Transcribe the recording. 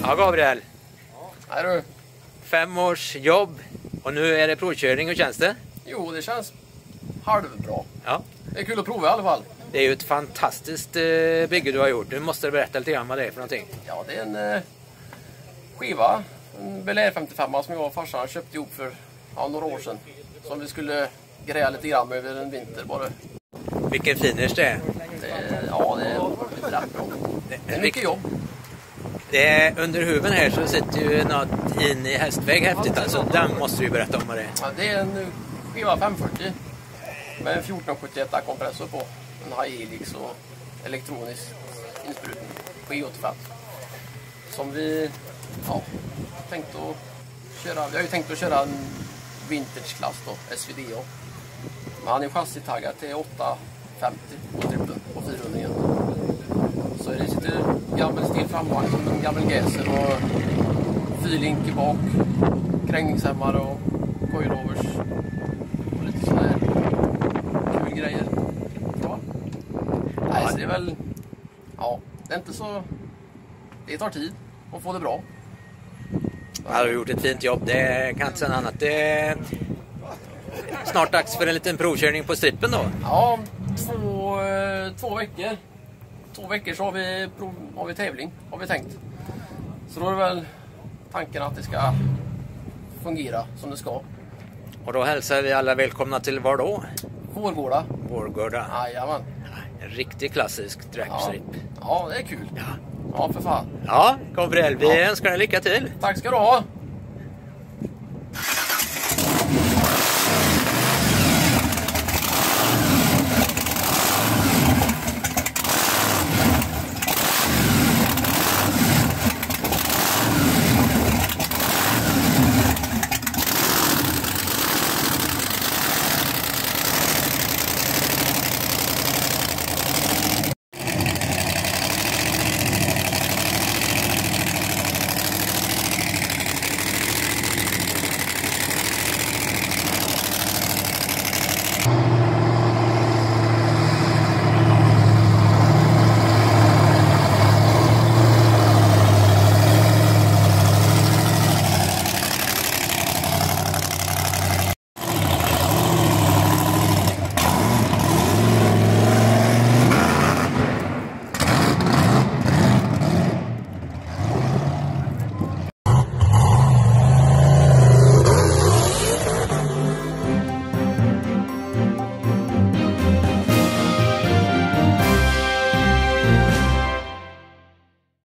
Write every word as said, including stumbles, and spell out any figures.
Ja, Gabriel. Ja, är du? Fem års jobb och nu är det provkörning. Hur känns det? Jo, det känns halvbra. Ja. Det är kul att prova i alla fall. Det är ju ett fantastiskt eh, bygge du har gjort. Nu måste du berätta lite grann vad det är för någonting. Ja, det är en eh, skiva. En Bel Air femtiofem som jag och farsan köpte ihop för ja, några år sedan. Som vi skulle greja lite grann över en vinter bara. Vilken finish det är. Det är ja, det är rätt bra. Det är mycket jobb. Det är, under huven här så sitter ju något in i hästväg häftigt. Alltså, den måste vi berätta om vad det är. Ja, det är en skiva femhundrafyrtio med en fjorton sjuttioett kompressor på. En high helix och elektronisk insprutning på E åttiofem. Som vi ja, tänkt att köra. Vi har ju tänkt att köra en vintage-klass då, S V D A. Men han är chassitaggad till åtta femtio på trippen på fyrahundringen. Så det sitter gammal stil framvagn som en gammal Gaser och fyrlink i bak, krängningshämmare och coilovers och lite sådana här kul grejer. Ja. Nej, så det är väl ja, det är inte så det tar tid att få det bra. Ja, du har gjort ett fint jobb, det kan inte säga annat. Det är snart dags för en liten provkörning på strippen då. Ja, två, två veckor. Två veckor så har vi, prov, har vi tävling, har vi tänkt. Så då är det väl tanken att det ska fungera som det ska. Och då hälsar vi alla välkomna till var då? Vårgårda. Vårgårda. Jajamän. En riktigt klassisk dragstrip. Ja. ja, det är kul. Ja. Ja, för fan. Ja, Gabriel, vi Ja. önskar dig lycka till. Tack ska du ha.